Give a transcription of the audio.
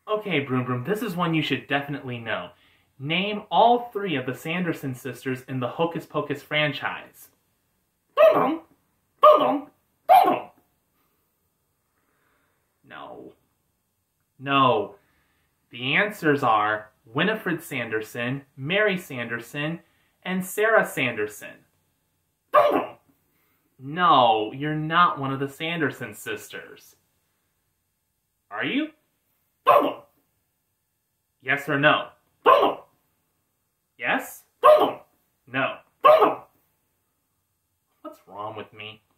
Okay, Broom-Broom, this is one you should definitely know. Name all 3 of the Sanderson sisters in the Hocus Pocus franchise. Broom-Broom! Broom-Broom! Broom-Broom! No. No. The answers are Winifred Sanderson, Mary Sanderson, and Sarah Sanderson. Broom-Broom! No, you're not one of the Sanderson sisters. Are you? Broom-Broom! Yes or no? Broom-Broom! Yes? Broom-Broom! No. Broom-Broom! What's wrong with me?